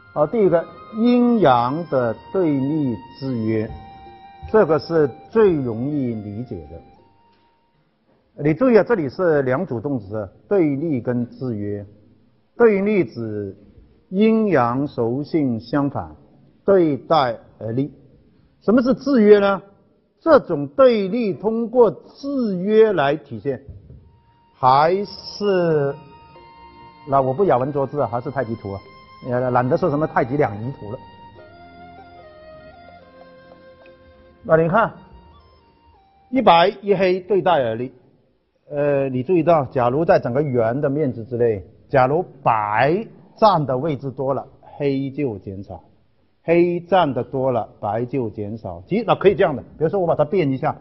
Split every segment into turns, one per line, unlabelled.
第一个阴阳的对立制约，这个是最容易理解的。你注意啊，这里是两组动词，对立跟制约。对立指阴阳属性相反，对待而立。什么是制约呢？这种对立通过制约来体现，还是那我不咬文嚼字啊，还是太极图啊。懒得说什么太极两仪图了。那你看，一白一黑对待而立。你注意到，假如在整个圆的面积之内，假如白占的位置多了，黑就减少；黑占的多了，白就减少。那可以这样的，比如说我把它变一下，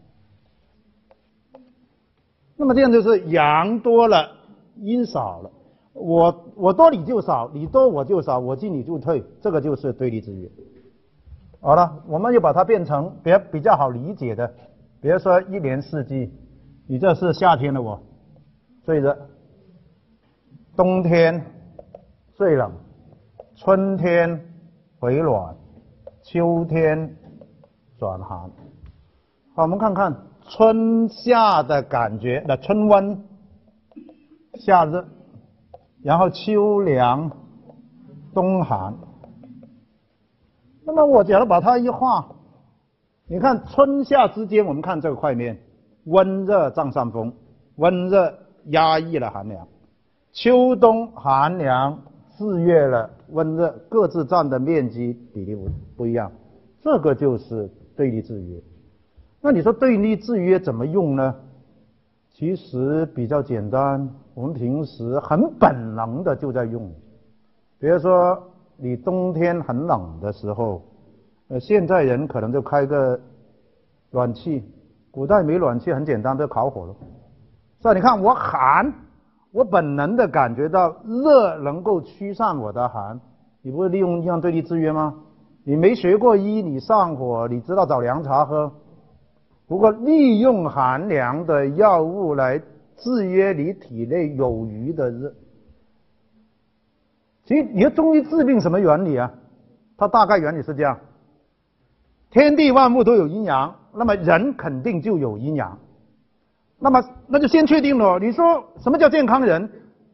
那么这样就是阳多了，阴少了。我多你就少，你多我就少，我进你就退，这个就是对立制约。好了，我们又把它变成比较好理解的，比如说一年四季，你这是夏天的我最热，冬天最冷，春天回暖，秋天转寒。好，我们看看春夏的感觉，那春温，夏热。然后秋凉，冬寒。那么我假如把它一画，你看春夏之间，我们看这个块面，温热占上风，温热压抑了寒凉；秋冬寒凉制约了温热，各自占的面积比例不一样，这个就是对立制约。那你说对立制约怎么用呢？其实比较简单，我们平时很本能的就在用。比如说你冬天很冷的时候，现在人可能就开个暖气，古代没暖气很简单，就烤火了。所以你看我寒，我本能的感觉到热能够驱散我的寒，你不会利用阴阳对立制约吗？你没学过医，你上火，你知道找凉茶喝。不过利用寒凉的药物来制约你体内有余的热。其实你说中医治病什么原理啊？它大概原理是这样：天地万物都有阴阳，那么人肯定就有阴阳。那就先确定了，你说什么叫健康人？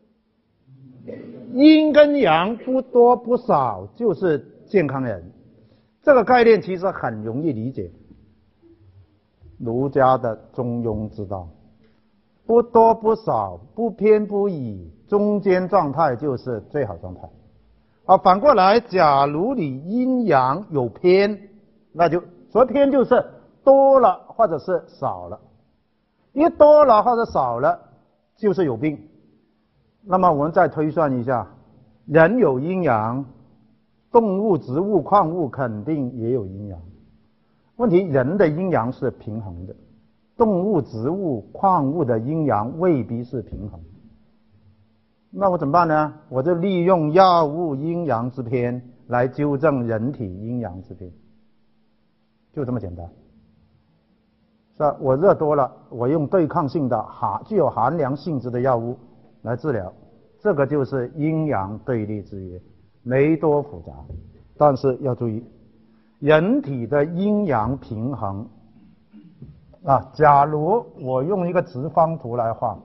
阴跟阳不多不少就是健康人。这个概念其实很容易理解。儒家的中庸之道，不多不少，不偏不倚，中间状态就是最好状态。反过来，假如你阴阳有偏，那就所谓偏就是多了或者是少了，一多了或者少了就是有病。那么我们再推算一下，人有阴阳，动物、植物、矿物肯定也有阴阳。问题，人的阴阳是平衡的，动物、植物、矿物的阴阳未必是平衡。那我怎么办呢？我就利用药物阴阳之偏来纠正人体阴阳之偏，就这么简单。是吧？我热多了，我用对抗性的具有寒凉性质的药物来治疗，这个就是阴阳对立制约，没多复杂。但是要注意，人体的阴阳平衡假如我用一个直方图来画，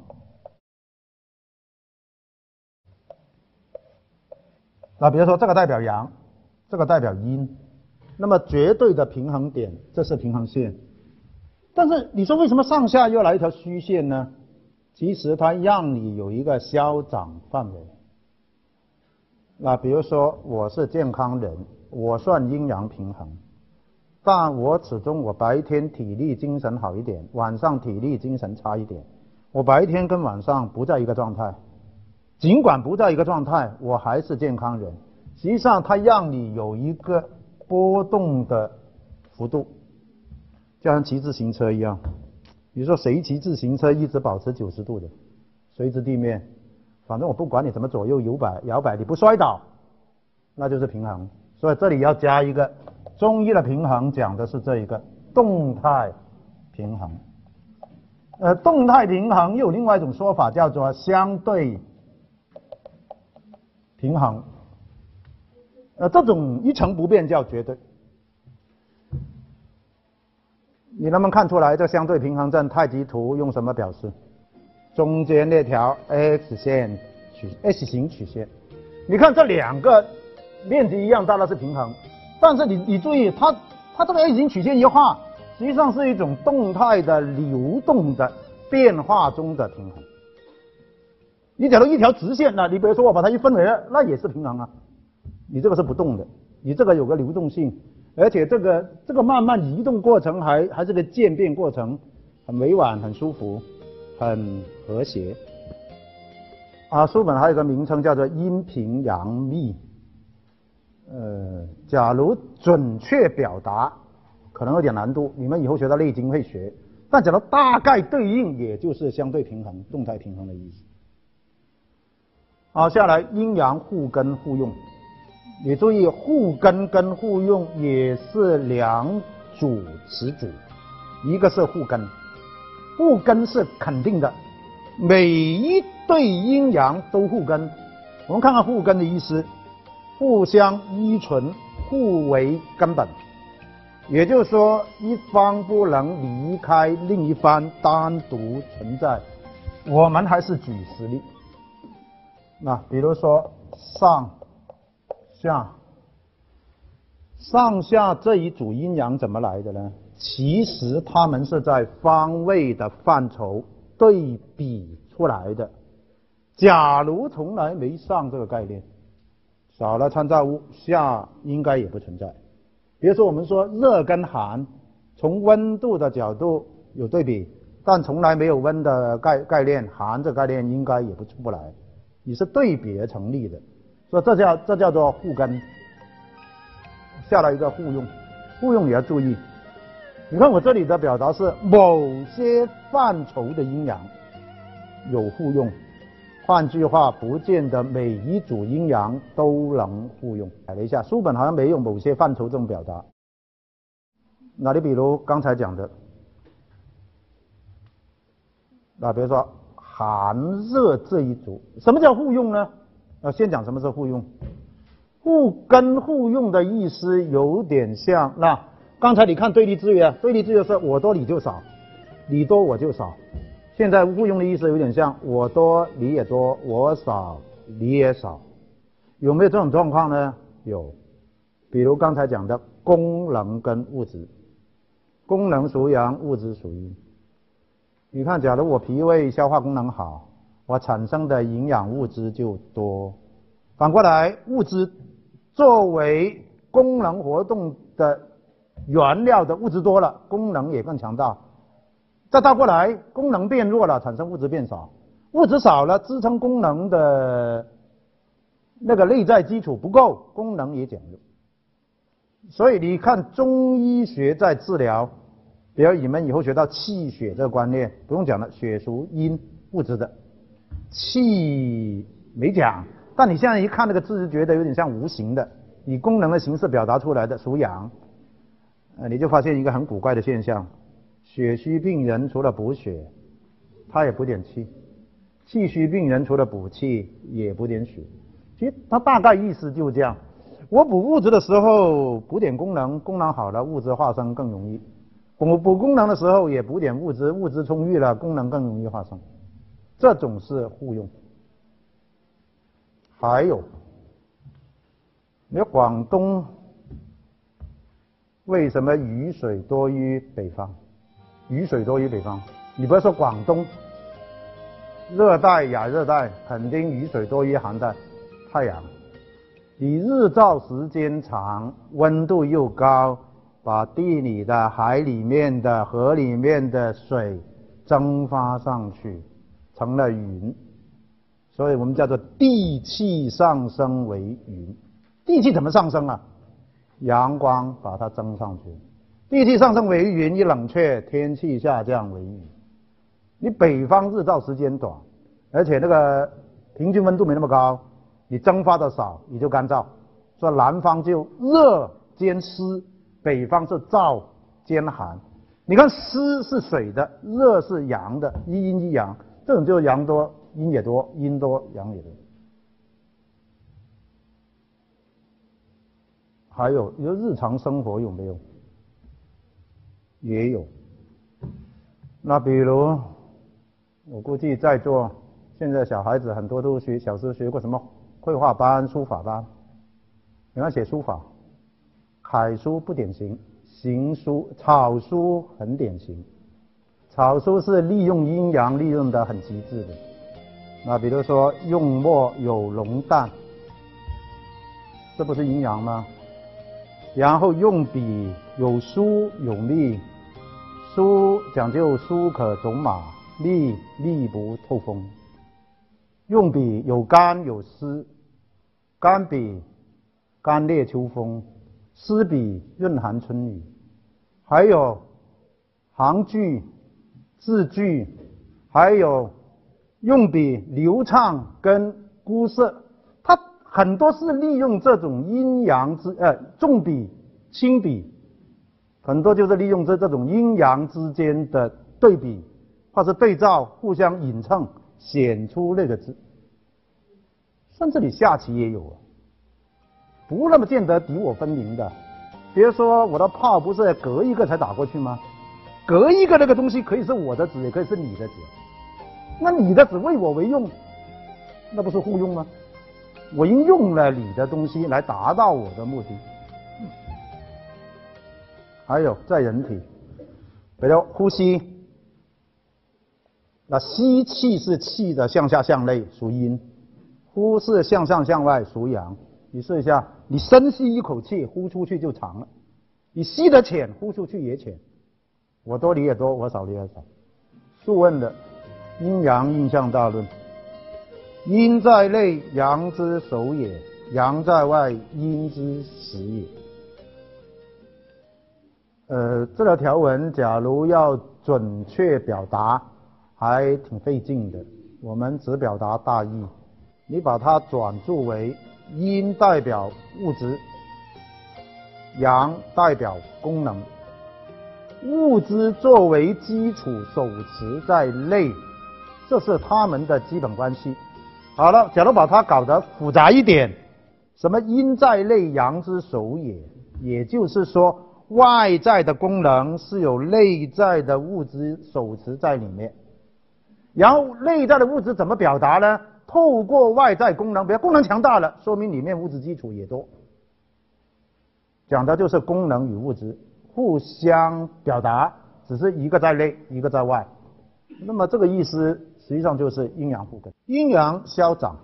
比如说这个代表阳，这个代表阴，那么绝对的平衡点，这是平衡线。但是你说为什么上下又来一条虚线呢？其实它让你有一个消长范围。比如说我是健康人，我算阴阳平衡，但我始终我白天体力精神好一点，晚上体力精神差一点，我白天跟晚上不在一个状态，尽管不在一个状态，我还是健康人。实际上它让你有一个波动的幅度，就像骑自行车一样。你说谁骑自行车一直保持90度的垂直地面，反正我不管你怎么左右摇摆，你不摔倒，那就是平衡。所以这里要加一个中医的平衡，讲的是这一个动态平衡。动态平衡又有另外一种说法，叫做相对平衡。 这种一成不变叫绝对。你能不能看出来这相对平衡阵太极图用什么表示？中间那条 X 型曲线，你看这两个面积一样大，那是平衡，但是你注意它这个 X 型曲线一画，实际上是一种动态的流动的变化中的平衡。你假如一条直线呢，你比如说我把它一分为二，那也是平衡啊。你这个是不动的，你这个有个流动性，而且这个慢慢移动过程还是个渐变过程，很委婉，很舒服，很和谐。书本还有一个名称叫做阴平阳密。假如准确表达可能有点难度，你们以后学到《内经》会学，但假如大概对应，也就是相对平衡、动态平衡的意思。好，下来阴阳互根互用，你注意互根跟互用也是两组词组，一个是互根，互根是肯定的，每一对阴阳都互根。我们看看互根的意思，互相依存，互为根本，也就是说一方不能离开另一方单独存在。我们还是举实例，那比如说上下这一组阴阳怎么来的呢？其实它们是在方位的范畴对比出来的。假如从来没上这个概念，少了参照物，下应该也不存在。比如说我们说热跟寒，从温度的角度有对比，但从来没有温的概念，寒这概念应该也不出不来，也是对比而成立的，所以这叫做互根。下来一个互用，互用你要注意，你看我这里的表达是某些范畴的阴阳有互用，换句话，不见得每一组阴阳都能互用。改了一下，书本好像没用某些范畴这种表达。那你比如刚才讲的，比如说寒热这一组，什么叫互用呢？先讲什么是互用。互根互用的意思有点像，那刚才你看对立制约，对立制约是我多你就少，你多我就少。现在互用的意思有点像我多你也多，我少你也少。有没有这种状况呢？有。比如刚才讲的功能跟物质，功能属阳，物质属阴。你看，假如我脾胃消化功能好，我产生的营养物质就多。反过来，物质作为功能活动的原料的物质多了，功能也更强大。再倒过来，功能变弱了，产生物质变少，物质少了，支撑功能的那个内在基础不够，功能也减弱。所以你看中医学在治疗，比如你们以后学到气血这个观念，不用讲了，血属阴，物质的，气没讲，但你现在一看那个字，觉得有点像无形的，以功能的形式表达出来的，属阳。你就发现一个很古怪的现象，血虚病人除了补血，他也补点气；气虚病人除了补气，也补点血。其实他大概意思就是这样。我补物质的时候补点功能，功能好了，物质化生更容易；补功能的时候也补点物质，物质充裕了，功能更容易化生。这种是互用。还有，你说广东为什么雨水多于北方？雨水多于北方，你不要说广东，热带、亚热带肯定雨水多于寒带。太阳，你日照时间长，温度又高，把地里的、海里面的、河里面的水蒸发上去，成了云。所以我们叫做地气上升为云。地气怎么上升啊？阳光把它蒸上去。地气上升为云，一冷却，天气下降为雨。你北方日照时间短，而且那个平均温度没那么高，你蒸发的少，你就干燥。所以南方就热兼湿，北方是燥兼寒。你看湿是水的，热是阳的，一阴一阳，这种就是阳多阴也多，阴多阳也多。 还有你说日常生活有没有？也有。那比如我估计在座现在小孩子很多都小时候学过什么绘画班、书法班，你看写书法，楷书不典型，行书、草书很典型。草书是利用阴阳利用的很极致的。那比如说用墨有浓淡，这不是阴阳吗？然后用笔有疏有密，疏讲究疏可走马，密不透风。用笔有干有湿，干笔干冽秋风，湿笔润寒春雨。还有行距、字句，还有用笔流畅跟孤涩，它很多是利用这种阴阳重笔轻笔，很多就是利用这种阴阳之间的对比或是对照，互相映衬，显出那个字。甚至你下棋也有啊，不那么见得敌我分明的。比如说我的炮不是隔一个才打过去吗？隔一个那个东西可以是我的子，也可以是你的子。那你的子为我为用，那不是互用吗？我应用了你的东西来达到我的目的。还有在人体，比如呼吸，那吸气是气的向下向内，属阴；呼是向上向外，属阳。你试一下，你深吸一口气，呼出去就长了；你吸得浅，呼出去也浅。我多你也多，我少你也少。《素问》的阴阳应象大论，阴在内，阳之首也；阳在外，阴之始也。这条条文假如要准确表达，还挺费劲的。我们只表达大意，你把它转注为阴代表物质，阳代表功能。物质作为基础，手持在内，这是它们的基本关系。好了，假如把它搞得复杂一点，什么阴在内，阳之首也，也就是说外在的功能是有内在的物质手持在里面，然后内在的物质怎么表达呢？透过外在功能，比如功能强大了，说明里面物质基础也多，讲的就是功能与物质互相表达，只是一个在内，一个在外。那么这个意思实际上就是阴阳互根。阴阳消长，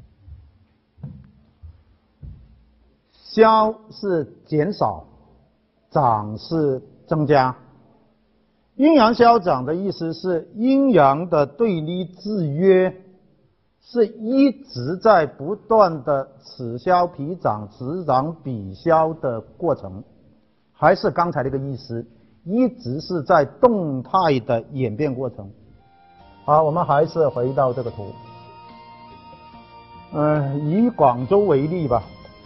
消是减少，长是增加。阴阳消长的意思是阴阳的对立制约是一直在不断的此消彼长，此长彼消的过程，还是刚才那个意思，一直是在动态的演变过程。好，我们还是回到这个图，以广州为例吧。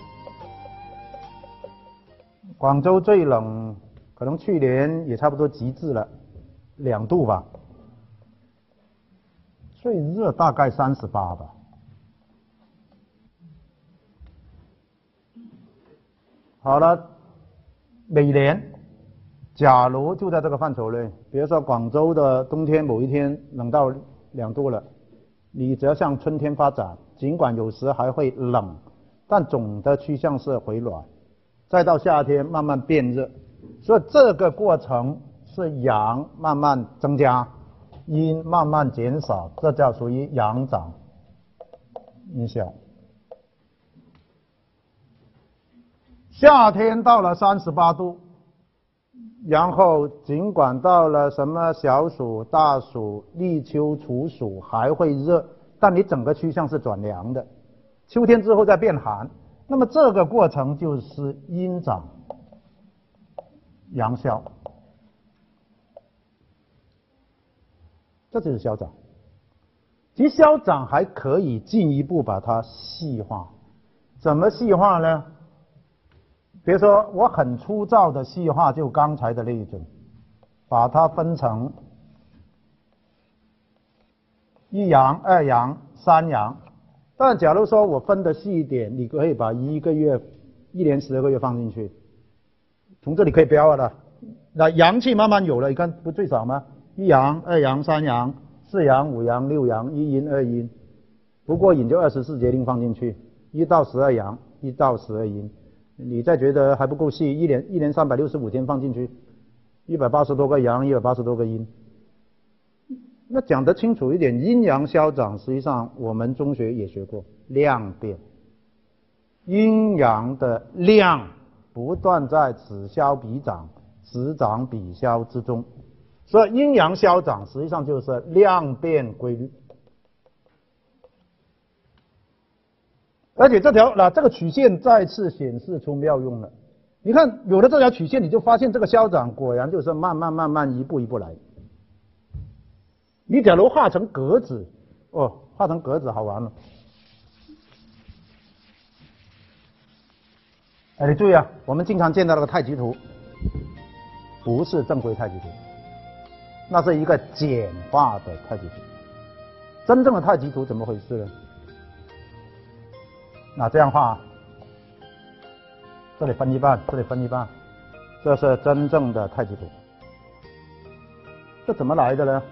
广州最冷，可能去年也差不多极致了，2度吧。最热大概38吧。好了，每年假如就在这个范畴内，比如说广州的冬天某一天冷到2度了，你只要向春天发展，尽管有时还会冷，但总的趋向是回暖，再到夏天慢慢变热，所以这个过程是阳慢慢增加，阴慢慢减少，这叫属于阳长阴消。夏天到了38度，然后尽管到了什么小暑、大暑、立秋、处暑还会热，但你整个趋向是转凉的，秋天之后再变寒，那么这个过程就是阴长阳消，这就是消长。其实消长还可以进一步把它细化，怎么细化呢？比如说我很粗糙的细化，就刚才的那一种，把它分成1阳、2阳、3阳。但假如说我分得细一点，你可以把1个月 1年12个月放进去，从这里可以标了。那阳气慢慢有了，你看不最少吗？1阳、2阳、3阳、4阳、5阳、6阳，1阴2阴，不过瘾就24节令放进去，1到12阳，1到12阴。你再觉得还不够细，一年365天放进去，180多个阳，180多个阴。那讲得清楚一点，阴阳消长，实际上我们中学也学过量变，阴阳的量不断在此消彼长，此长彼消之中，所以阴阳消长实际上就是量变规律。而且这个曲线再次显示出妙用了。你看有了这条曲线，你就发现这个消长果然就是慢慢一步一步来。你假如画成格子，画成格子好玩了。你注意啊，我们经常见到那个太极图，不是正规太极图，那是一个简化的太极图。真正的太极图怎么回事呢？那这样画，这里分一半，这里分一半，这是真正的太极图。这怎么来的呢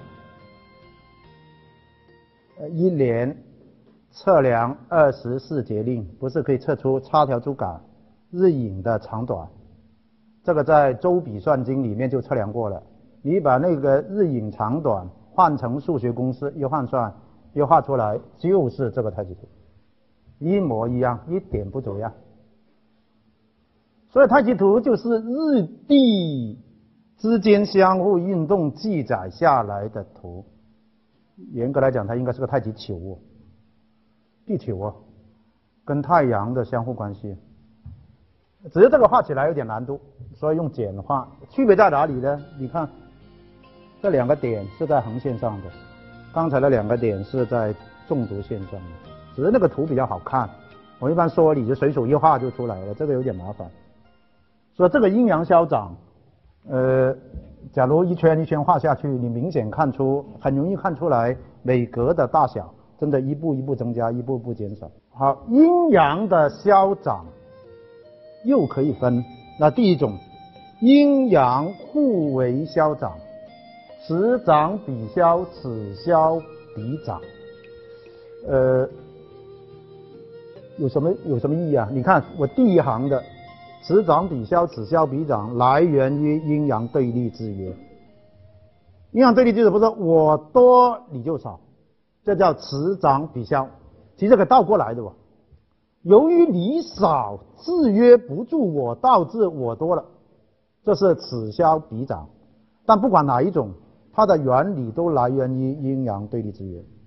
？1年测量24节令，不是可以测出插条珠杆日影的长短？这个在周笔算经里面就测量过了。你把那个日影长短换成数学公式，一换算，一画出来，就是这个太极图。一模一样，一点不走样。所以太极图就是日地之间相互运动记载下来的图。严格来讲，它应该是个太极球地球跟太阳的相互关系。只是这个画起来有点难度，所以用简化。区别在哪里呢？你看，这2个点是在横线上的，刚才的2个点是在纵轴线上的。只是那个图比较好看，我一般说你就随手一画就出来了，这个有点麻烦。所以这个阴阳消长，假如一圈一圈画下去，你明显很容易看出来每格的大小真的一步一步增加，一步步减少。好，阴阳的消长又可以分，那第一种，阴阳互为消长，此长彼消，此消彼长。有什么意义啊？你看我第一行的此长彼消，此消彼长，来源于阴阳对立制约。阴阳对立制约不是我多你就少，这叫此长彼消。其实这个倒过来的由于你少，制约不住我，导致我多了，这是此消彼长。但不管哪一种，它的原理都来源于阴阳对立制约。